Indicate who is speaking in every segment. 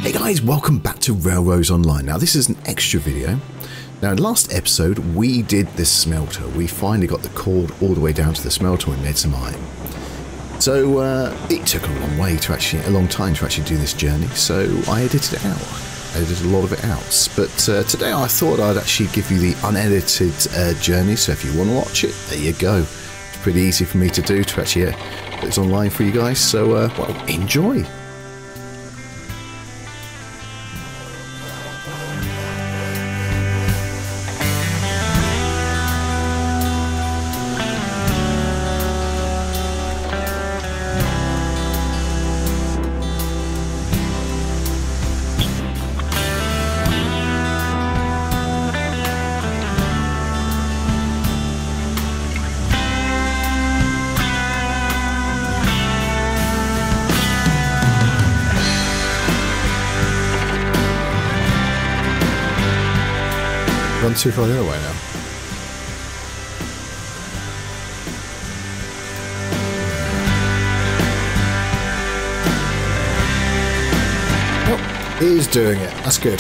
Speaker 1: Hey guys, welcome back to Railroads Online. Now this is an extra video. Now in the last episode we did this smelter. We finally got the cord all the way down to the smelter and made some iron. So it took a long time to actually do this journey, so I edited it out. I edited a lot of it out. But today I thought I'd actually give you the unedited journey, so if you want to watch it, there you go. It's pretty easy for me to do, to actually put this online for you guys, so well, enjoy. Run too far the other way now. Oh, he is doing it. That's good.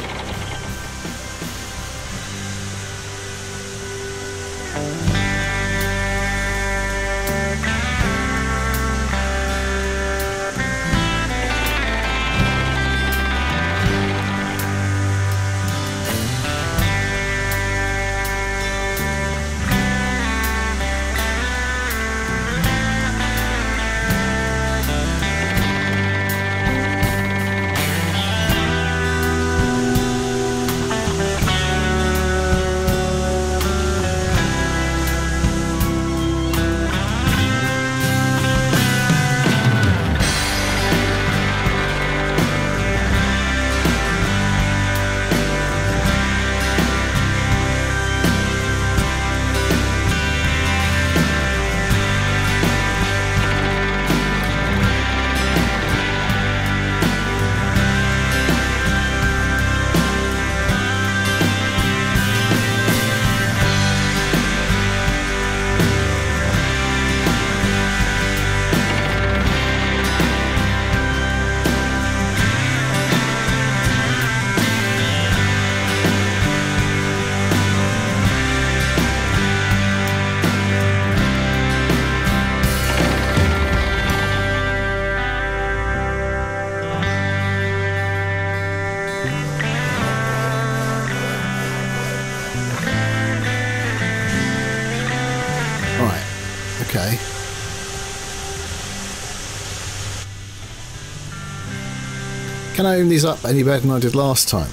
Speaker 1: Okay. Can I own these up any better than I did last time?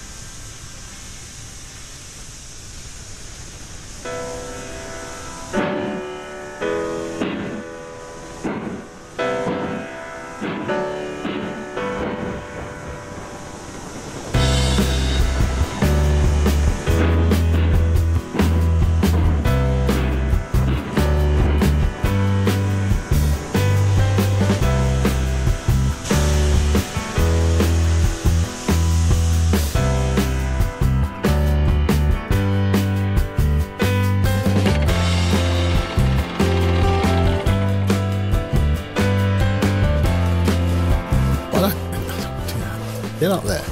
Speaker 1: Get up there.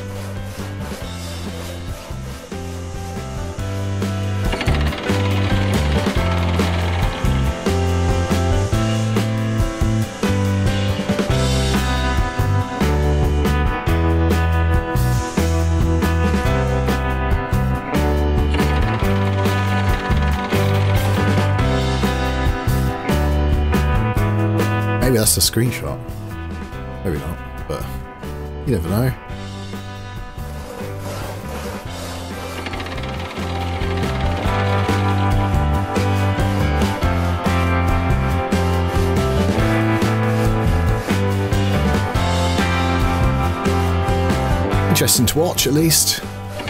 Speaker 1: Maybe that's a screenshot. Maybe not, but you never know. Interesting to watch, at least.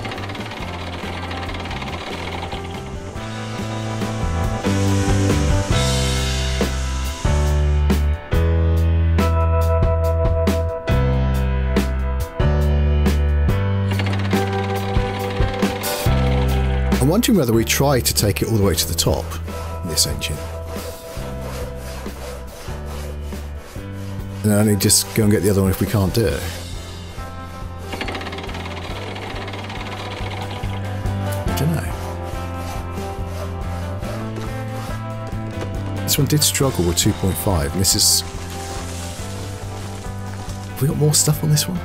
Speaker 1: I'm wondering whether we try to take it all the way to the top in this engine. And only just go and get the other one if we can't do it. this one did struggle with 2.5, and this is... Have we got more stuff on this one?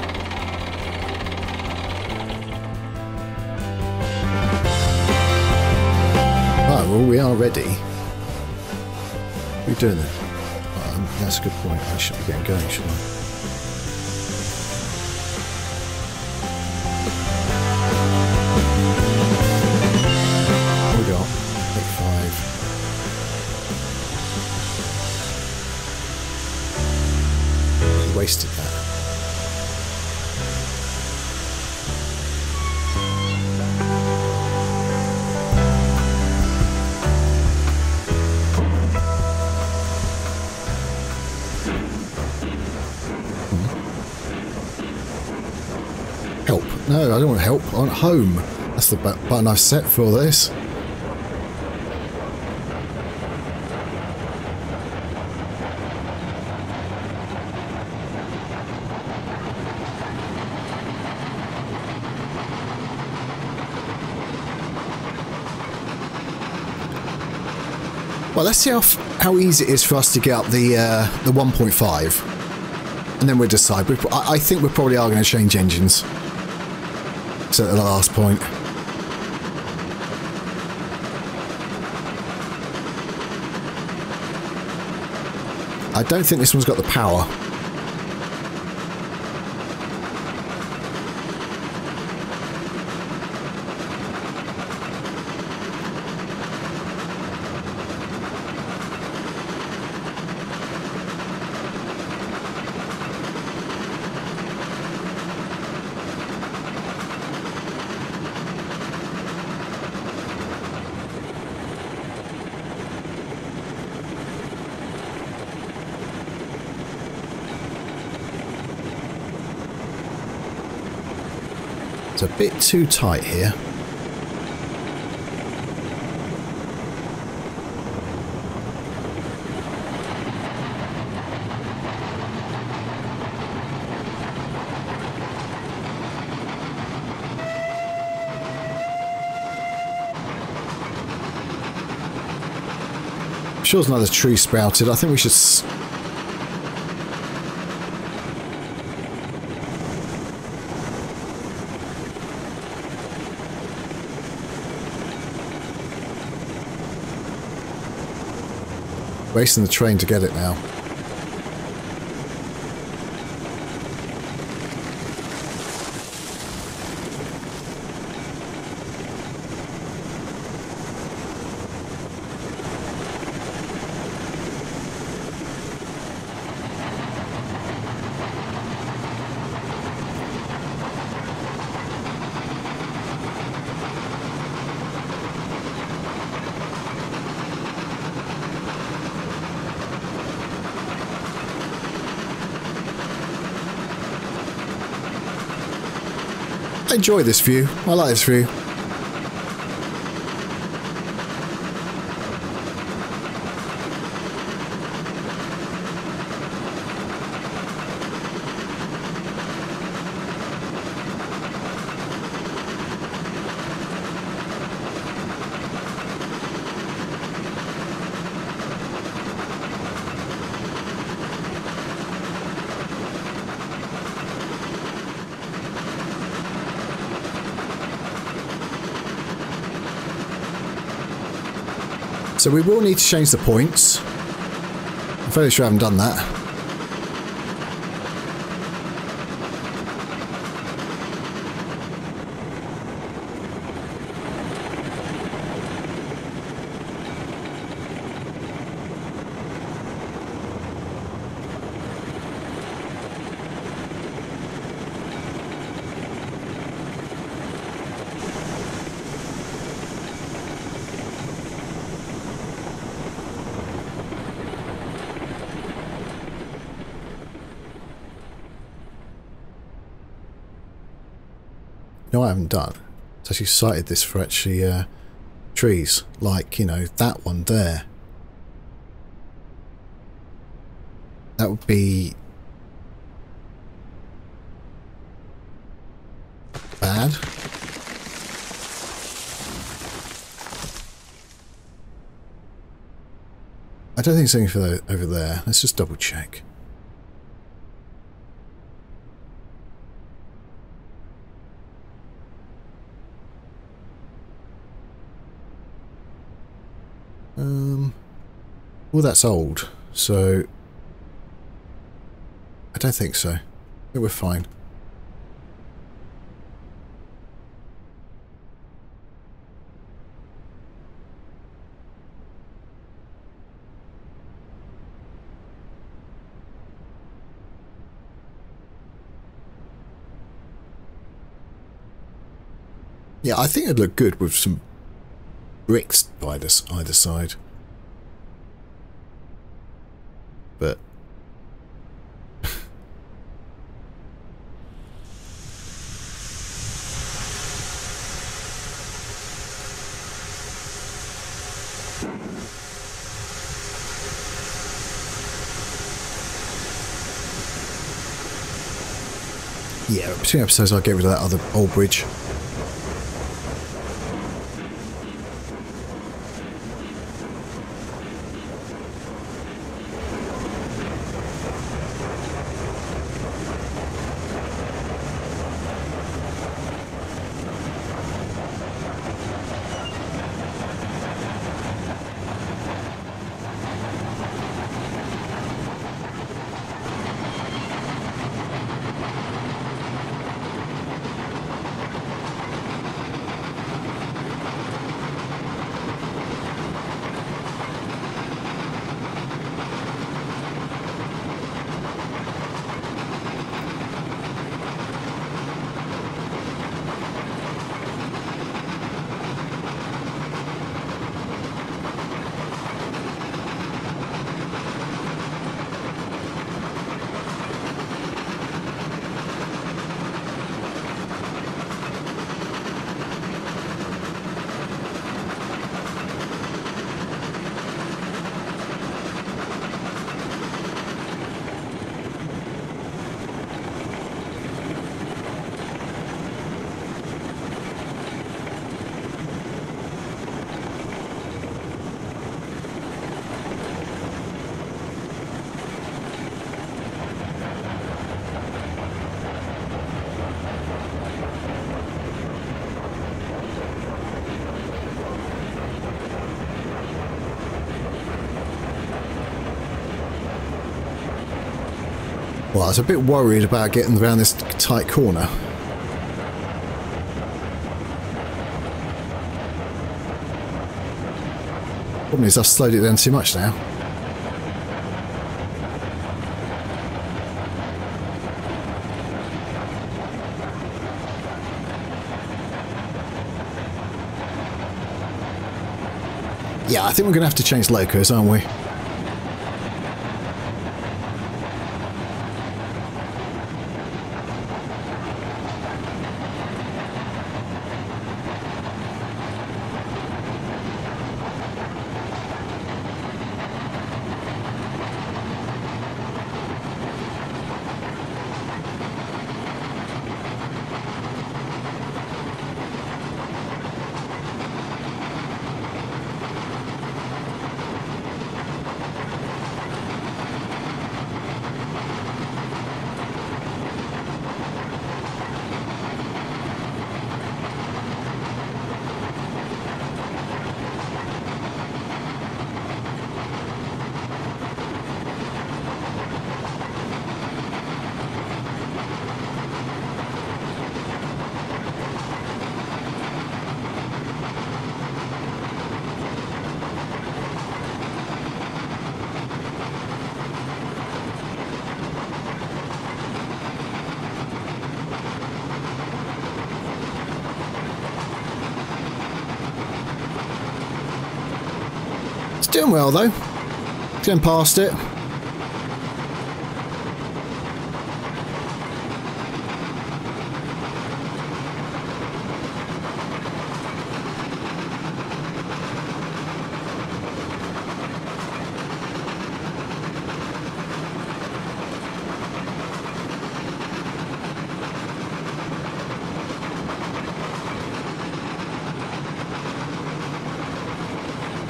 Speaker 1: Right, well, we are ready. What are we doing then? That's a good point. I should be getting going, shouldn't I? What we got? 8.5. We wasted that. Help. No, I don't want help. I want home. That's the button I've set for this. Well, let's see how easy it is for us to get up the 1.5, and then we'll decide. I think we probably are going to change engines. So at the last point. I don't think this one's got the power. It's a bit too tight here. I'm sure there's another tree sprouted. I think we should... Racing the train to get it now. I enjoy this view. I like this view. So we will need to change the points. I'm fairly sure I haven't done that. No, I haven't done. It's actually cited this for actually trees, like, you know, that one there. That would be bad. don't think there's anything over there. Let's just double check. Well, that's old, so I don't think so. I think we're fine. Yeah, I think it'd look good with some bricks by this either side. But yeah, between episodes I'll get rid of that other old bridge. Well, I was a bit worried about getting around this tight corner. Problem is I've slowed it down too much now. Yeah, I think we're going to have to change locos, aren't we? Doing well though. Getting past it.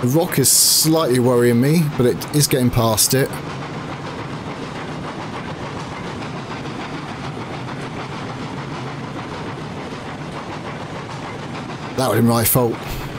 Speaker 1: The rock is slightly worrying me, but it is getting past it. That would have been my fault.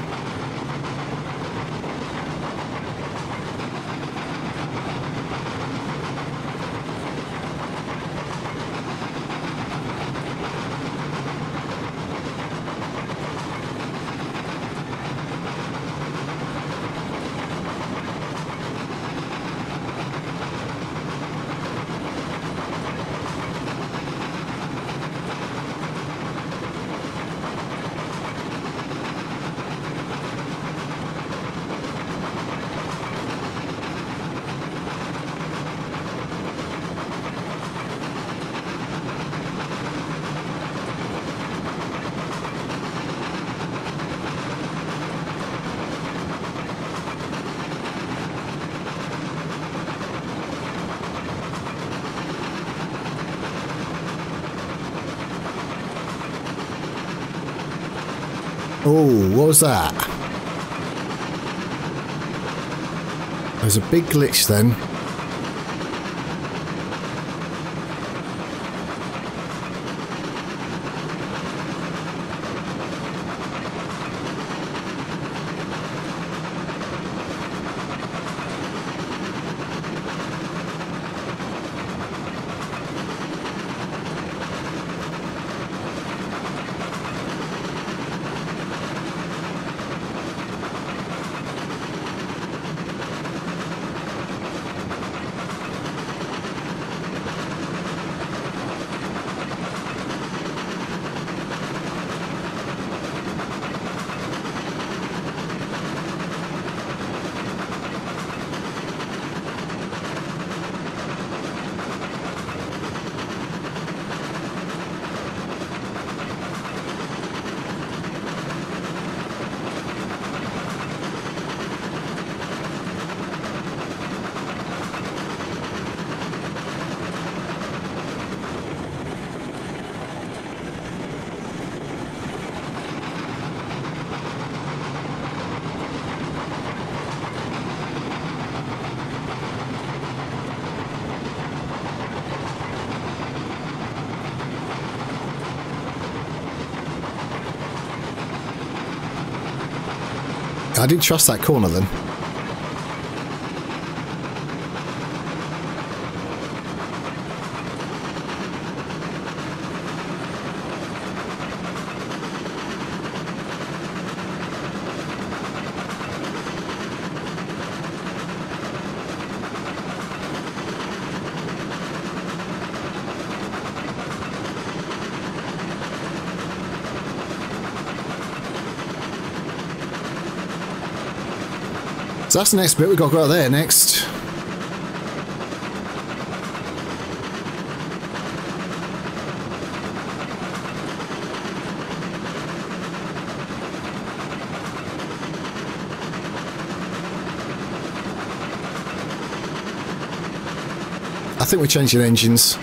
Speaker 1: Oh, what was that? There's a big glitch then. I didn't trust that corner then. So that's the next bit. We've got to go out there next. I think we're changing engines.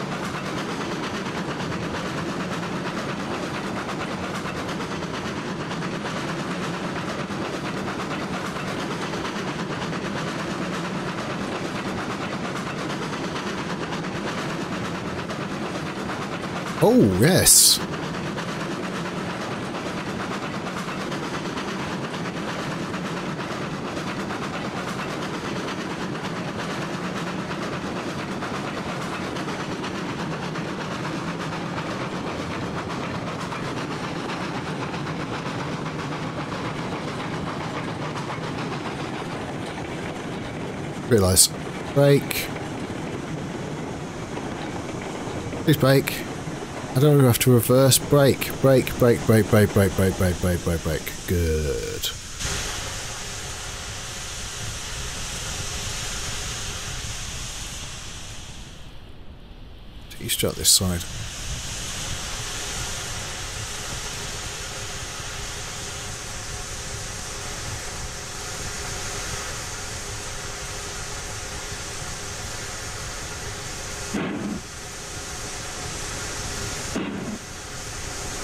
Speaker 1: Oh, yes. Realise. Brake. Please brake. I don't have to reverse. Brake. Brake, brake, brake, brake, brake, brake, brake, brake, brake, brake. Good. Take you straight up this side.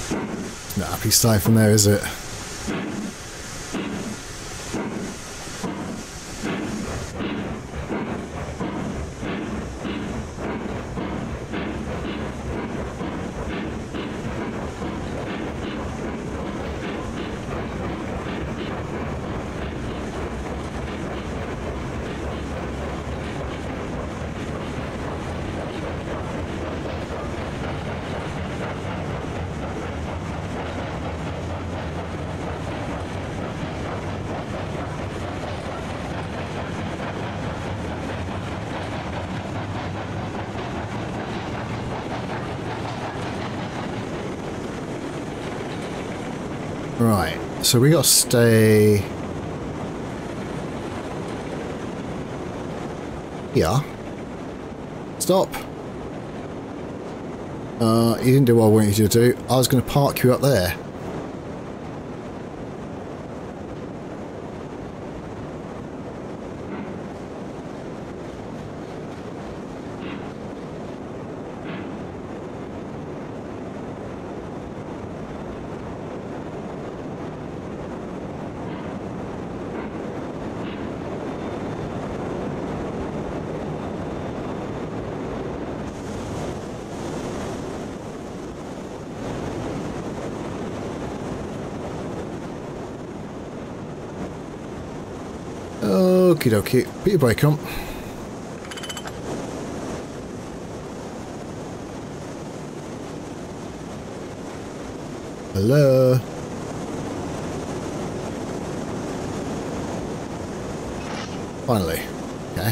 Speaker 1: Not happy starting from there, is it? Right, so we got to stay here. Stop. You didn't do what I wanted you to do. I was going to park you up there. Okie dokie. Put your brake on. Hello? Finally. Okay.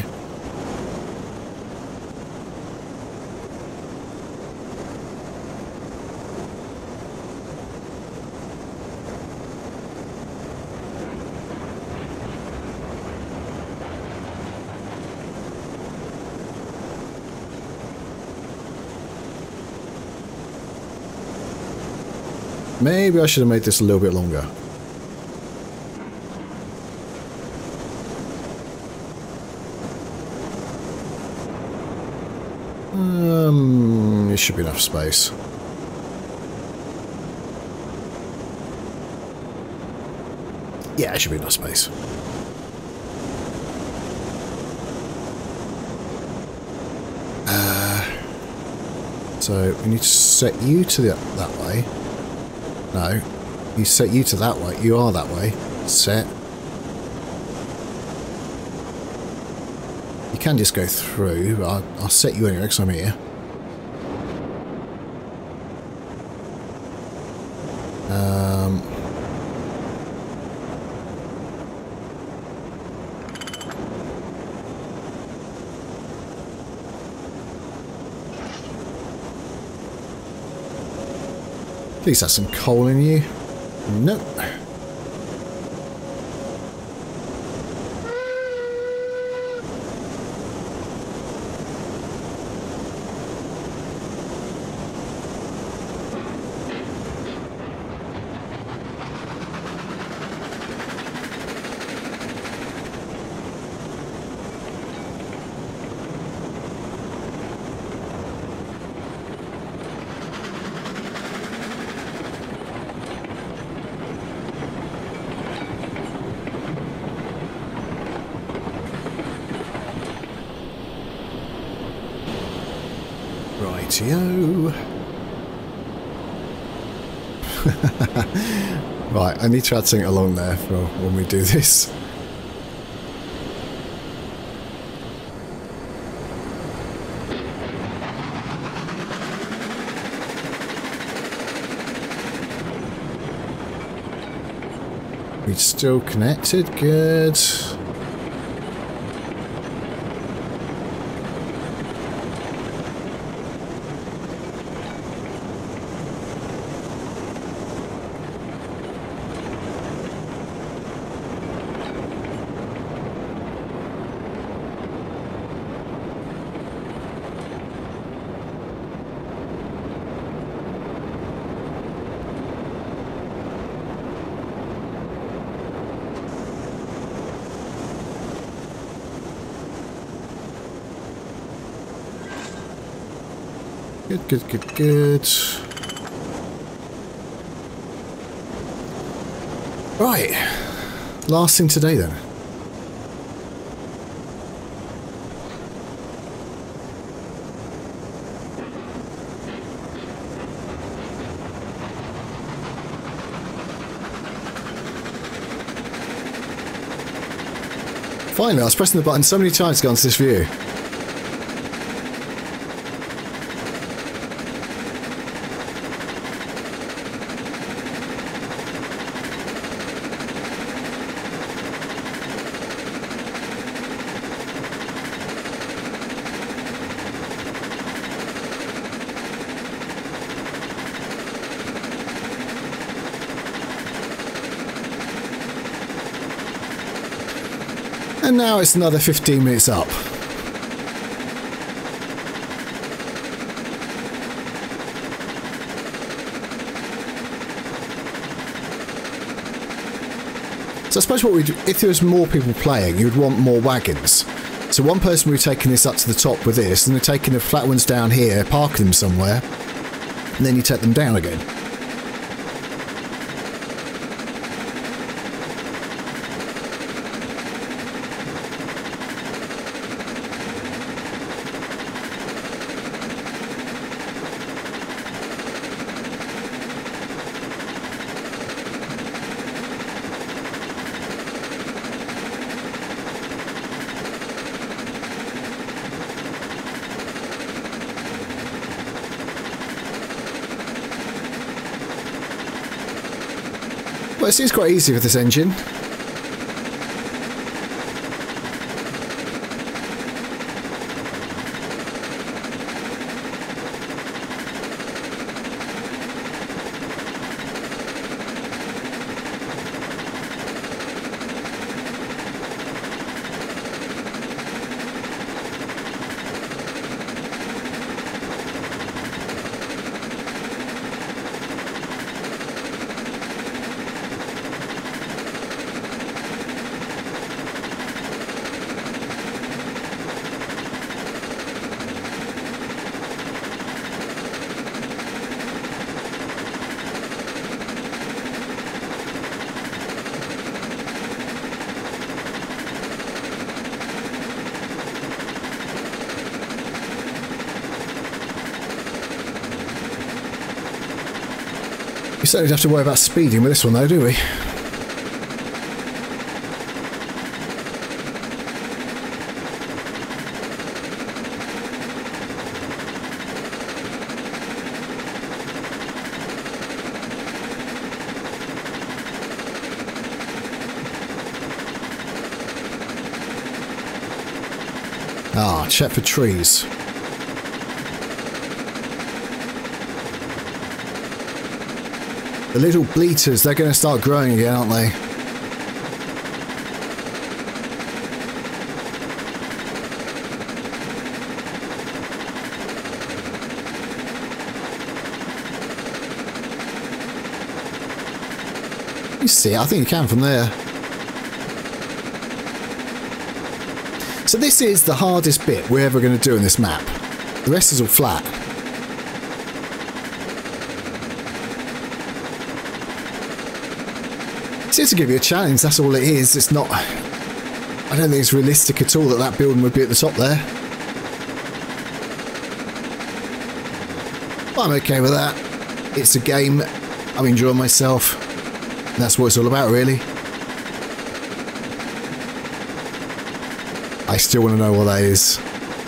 Speaker 1: Maybe I should have made this a little bit longer. There should be enough space. Yeah, it should be enough space. So we need to set you to that way. No, you set you to that way. You are that way. Set. You can just go through, but I'll set you anyway because I'm here. Please have some coal in you. Nope. Rightio. Right, I need to add something along there for when we do this. We're still connected, good. Good, good, good, good. Right. Last thing today then. Finally, I was pressing the button so many times to go onto this view. And now it's another 15 minutes up. So I suppose what we'd, if there was more people playing, you'd want more wagons. So one person would be taking this up to the top with this, and they're taking the flat ones down here, parking them somewhere, and then you take them down again. Well, it seems quite easy with this engine. We certainly don't have to worry about speeding with this one though, do we? Ah, check for trees. The little bleaters, they're going to start growing again, aren't they? You see it, I think you can from there. So this is the hardest bit we're ever going to do in this map. The rest is all flat. It's just to give you a challenge, that's all it is. It's not... I don't think it's realistic at all that that building would be at the top there. But I'm okay with that. It's a game. I'm enjoying myself. And that's what it's all about, really. I still want to know what that is.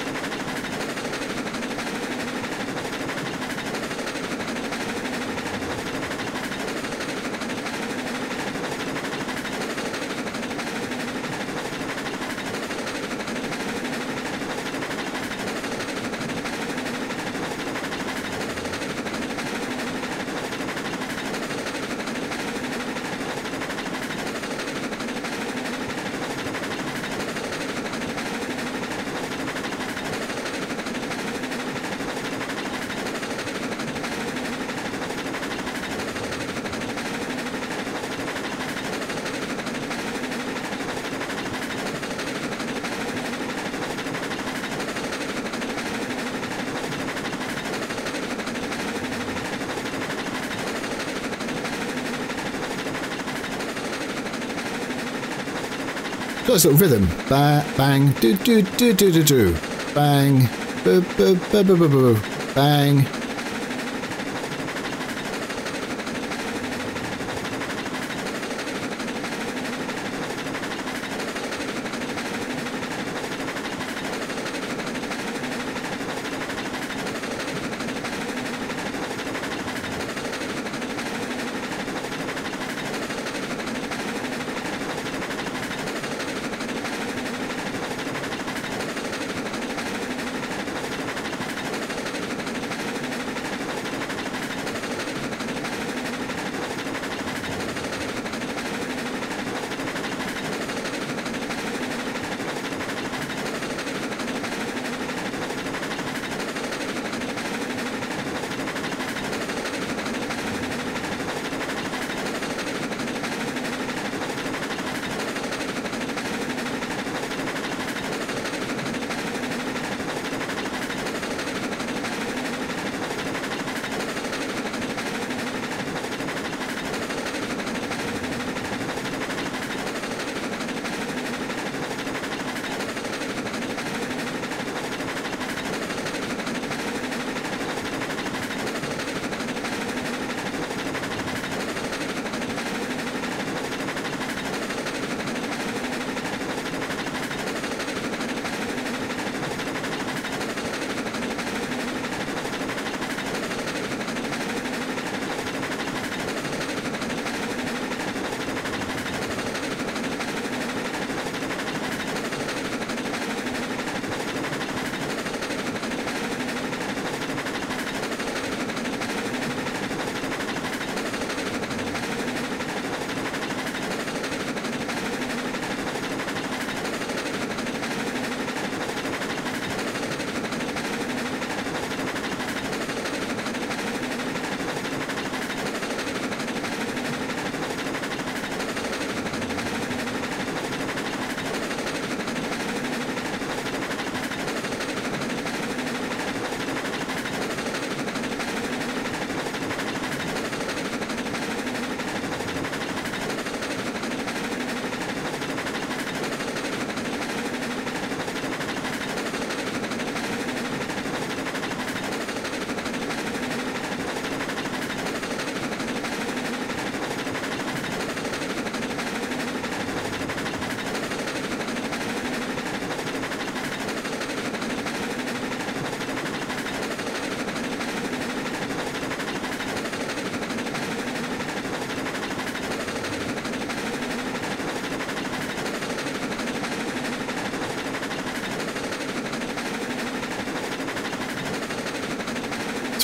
Speaker 1: Got this little rhythm. Bang, do do do do do do. Bang, boo boo boo boo boo boo. Bang.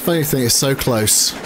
Speaker 1: funny thing, it's so close.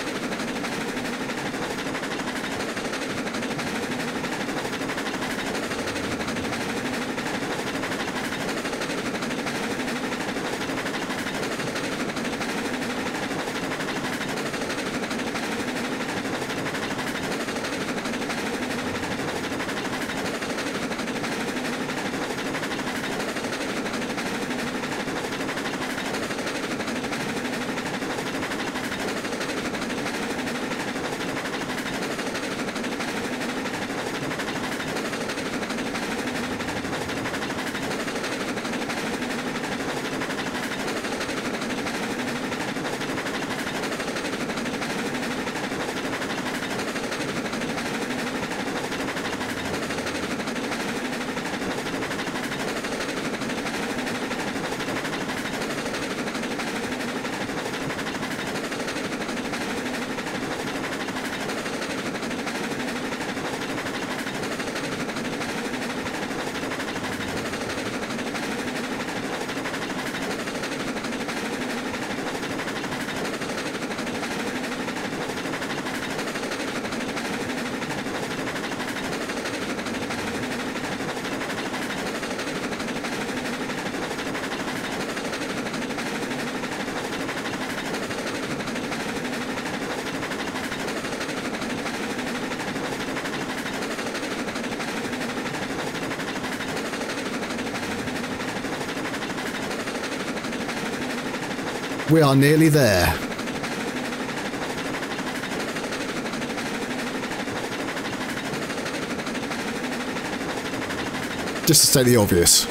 Speaker 1: We are nearly there. Just to state the obvious.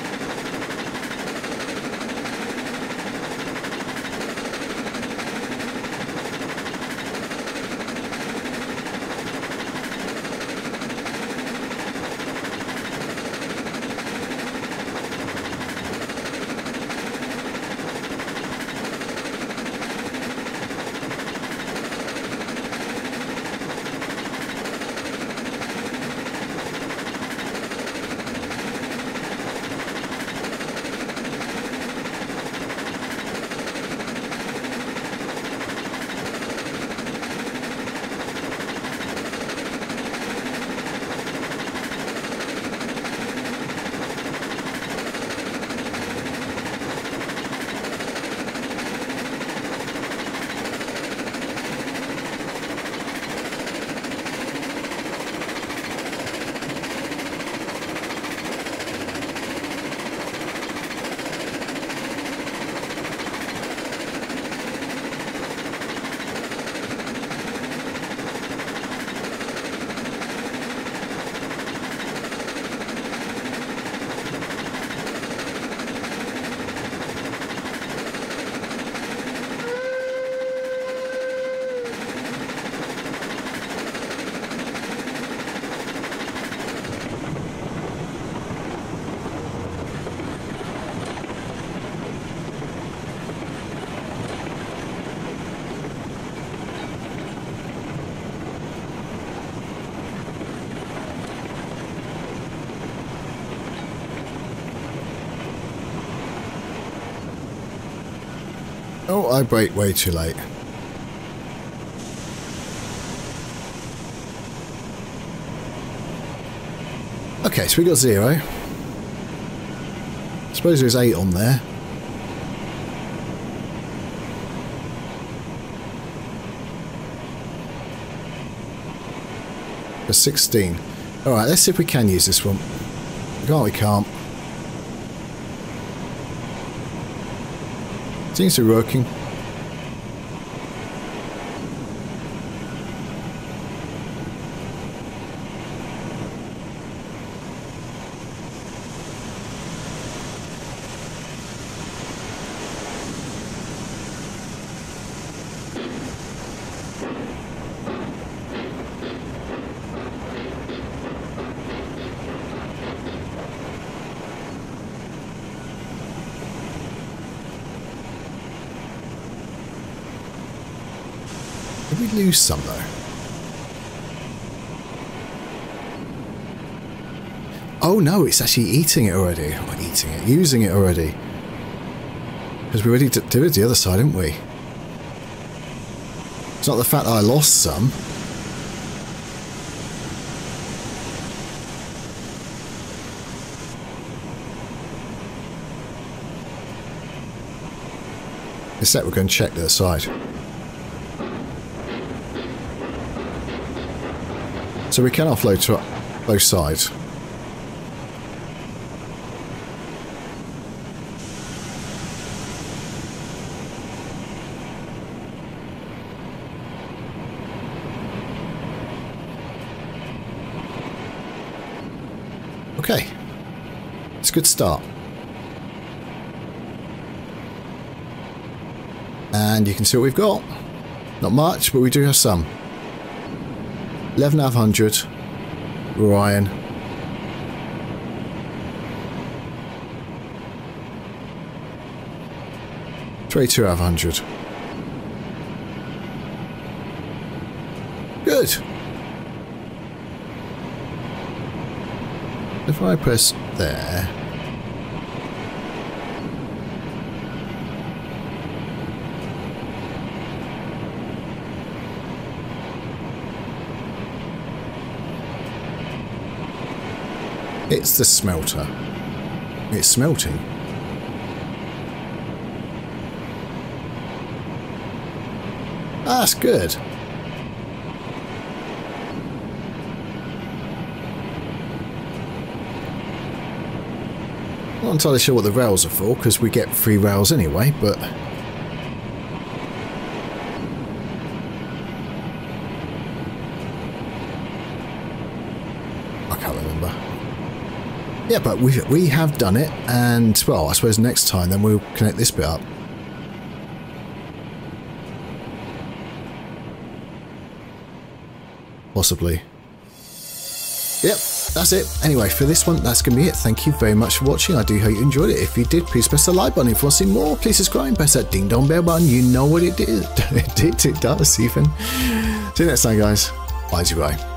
Speaker 1: Oh, I brake way too late. Okay, so we got 0. I suppose there's 8 on there. For 16. Alright, let's see if we can use this one. We can't. Seems to be working. Did we lose some though? Oh no, it's actually eating it already. Or eating it, using it already. Because we already did it the other side, didn't we? It's not the fact that I lost some. Instead, we're going to check the side. So we can offload to both sides. Okay, it's a good start. And you can see what we've got. Not much, but we do have some. 11,500 Orion. $22,500. Good. If I press there, it's the smelter. It's smelting. That's good. Not entirely sure what the rails are for, because we get free rails anyway, but I can't remember. Yeah, but we have done it, and well, I suppose next time then we'll connect this bit up. Possibly. Yep. That's it. Anyway, for this one, that's going to be it. Thank you very much for watching. I do hope you enjoyed it. If you did, please press the like button. If you want to see more, please subscribe and press that ding dong bell button. You know what it did. It does even. See you next time, guys. Bye, bye.